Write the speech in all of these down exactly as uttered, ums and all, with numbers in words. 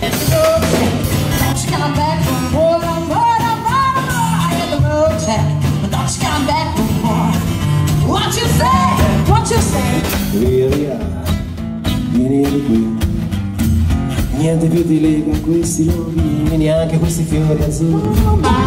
Via, via, vieni qui. Niente più ti lega a questi luoghi e neanche questi fiori azzurri.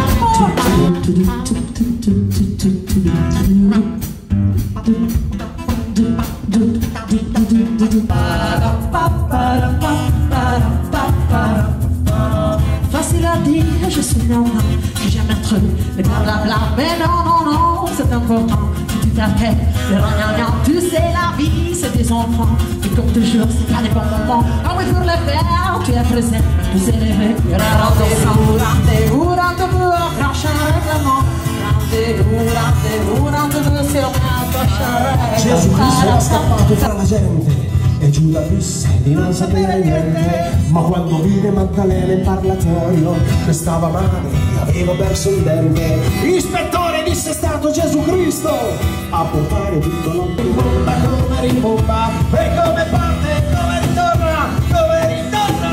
Facile à dire, je suis normal, j'ai jamais être mais blablabla, mais non, non, non, c'est important. Tu t'appelles le ragnagnan, tu sais la vie c'est des enfants. Et comme toujours c'est pas des bons moments. Ah oui pour le faire, tu es présent, tu sais les mecs. Rendez-vous, rendez-vous, rendez-vous, prochain règlement. Rendez-vous, rendez-vous, rendez-vous, c'est un prochain Gesù Cristo règlement. era scappato fra la gente e Giuda disse di non sapere niente, ma quando vide Maddalena in parlatorio che stava male, aveva perso un dente. Ispettore, disse, è stato Gesù Cristo a portare tutto l'automobile come rimbomba e come parte, come ritorna, come ritorna.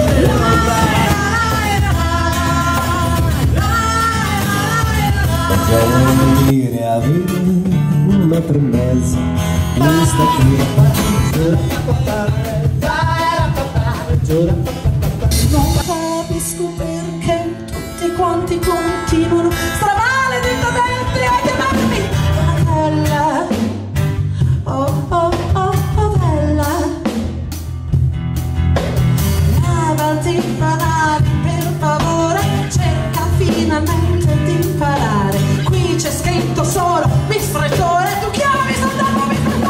Possiamo dire avere un metro e mezzo in statura. Non capisco perché tutti quanti continuano stramaleditamente a chiamarmi bella. Oh oh oh oh bella. Lavati i fanali per favore, cerca finalmente di imparare. Qui c'è scritto solo mistrettore, tu chiamami soltanto mistrettore.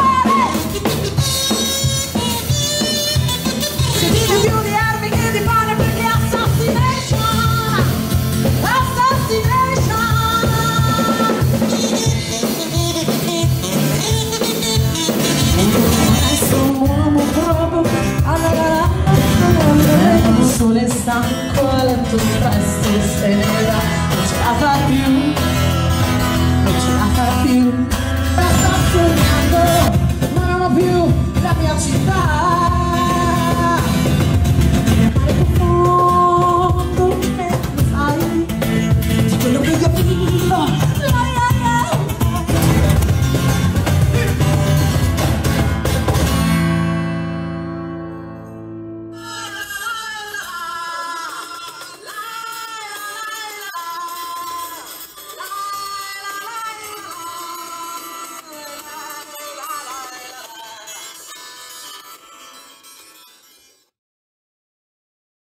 Il sole stanco a letto presto se ne va, non ce la fa più, non ce la fa più. Ma sto sognando, ma non ho più la mia città.